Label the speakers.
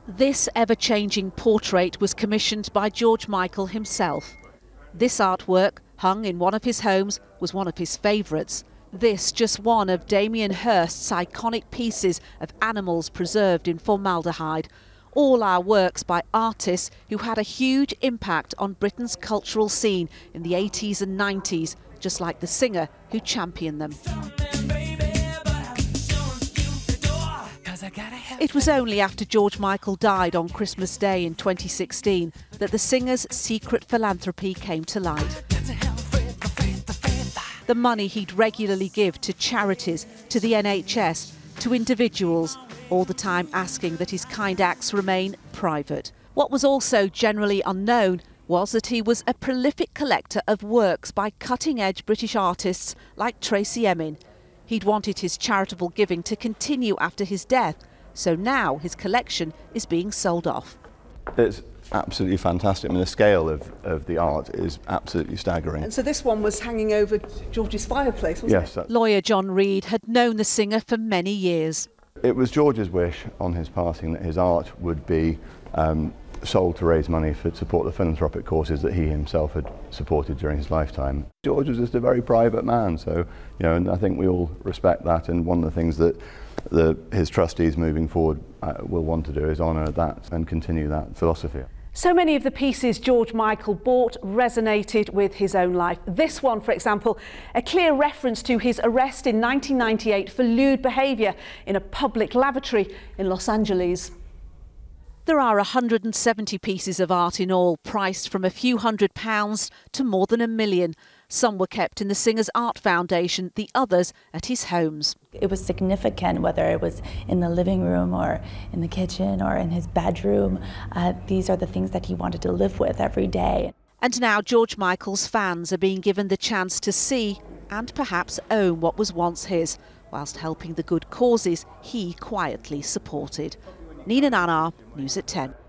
Speaker 1: This ever-changing portrait was commissioned by George Michael himself. This artwork, hung in one of his homes, was one of his favourites. This just one of Damien Hirst's iconic pieces of animals preserved in formaldehyde. All our works by artists who had a huge impact on Britain's cultural scene in the 80s and 90s, just like the singer who championed them. It was only after George Michael died on Christmas Day in 2016 that the singer's secret philanthropy came to light. The money he'd regularly give to charities, to the NHS, to individuals, all the time asking that his kind acts remain private. What was also generally unknown was that he was a prolific collector of works by cutting-edge British artists like Tracey Emin. He'd wanted his charitable giving to continue after his death, so now his collection is being sold off.
Speaker 2: It's absolutely fantastic. I mean, the scale of the art is absolutely staggering.
Speaker 3: And so this one was hanging over George's fireplace, wasn't it?
Speaker 2: Yes.
Speaker 1: Lawyer John Reid had known the singer for many years.
Speaker 2: It was George's wish on his passing that his art would be sold to raise money to support the philanthropic causes that he himself had supported during his lifetime. George was just a very private man, so and I think we all respect that, and one of the things that his trustees moving forward will want to do is honour that and continue that philosophy.
Speaker 3: So many of the pieces George Michael bought resonated with his own life. This one, for example, a clear reference to his arrest in 1998 for lewd behaviour in a public lavatory in Los Angeles.
Speaker 1: There are 170 pieces of art in all, priced from a few £100 to more than £1 million. Some were kept in the singer's art foundation, the others at his homes.
Speaker 4: It was significant, whether it was in the living room or in the kitchen or in his bedroom. These are the things that he wanted to live with every day.
Speaker 1: And now George Michael's fans are being given the chance to see and perhaps own what was once his, whilst helping the good causes he quietly supported. Nina Nanar, News at 10.